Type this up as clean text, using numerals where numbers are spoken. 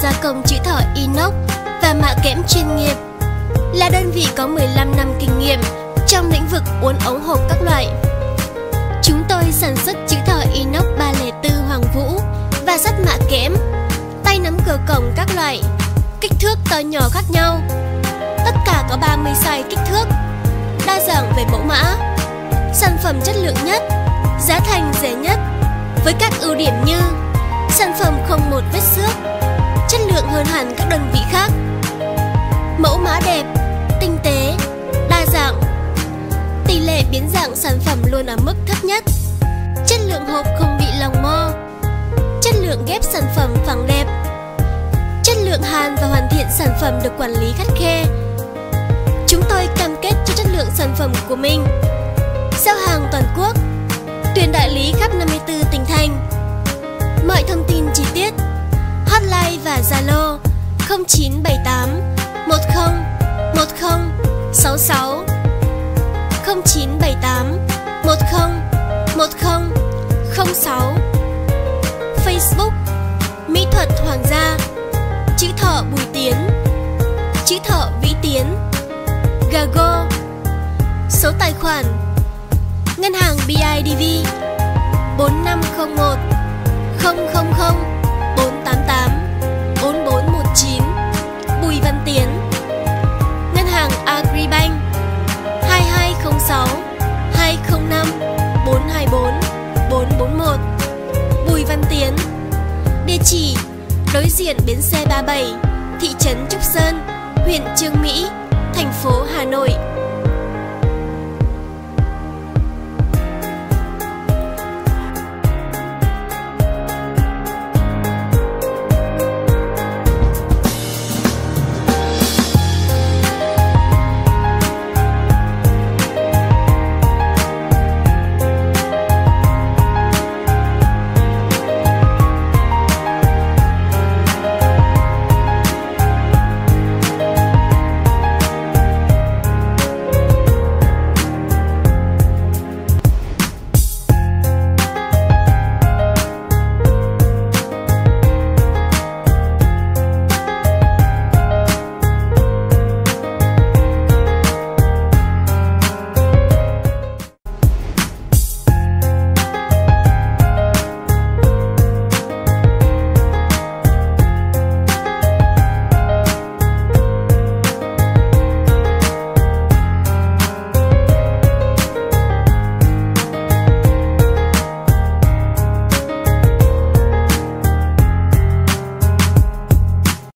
gia công chữ thọ inox và mạ kẽm chuyên nghiệp, là đơn vị có 15 năm kinh nghiệm trong lĩnh vực uốn ống hộp các loại. Chúng tôi sản xuất chữ thọ inox 304 Hoàng Vũ và sắt mạ kẽm, tay nắm cửa cổng các loại, kích thước to nhỏ khác nhau. Tất cả có 30 size kích thước, đa dạng về mẫu mã, sản phẩm chất lượng nhất, giá thành rẻ nhất, với các ưu điểm như sản phẩm không một vết xước, chất lượng hơn hẳn các đơn vị khác, mẫu mã đẹp, tinh tế, đa dạng, tỷ lệ biến dạng sản phẩm luôn ở mức thấp nhất, chất lượng hộp không bị lòng mo, chất lượng ghép sản phẩm phẳng đẹp, chất lượng hàn và hoàn thiện sản phẩm được quản lý khắt khe. Chúng tôi cam kết cho chất lượng sản phẩm của mình. Giao hàng toàn quốc, tuyển đại lý khắp 54 tỉnh thành. Mọi thông tin chi tiết, hotline và Zalo 0978 10 10 66, 0978 10 10 06, Facebook Mỹ thuật Hoàng gia, chữ thọ Bùi Tiến, chữ thọ Vĩ Tiến, Gago, số tài khoản ngân hàng BIDV 4501 000 488 4419, Bùi Văn Tiến, ngân hàng Agribank 2206 205 424 441, Bùi Văn Tiến, địa chỉ đối diện bến xe 37, thị trấn Trúc Sơn, huyện Chương Mỹ, thành phố Hà Nội.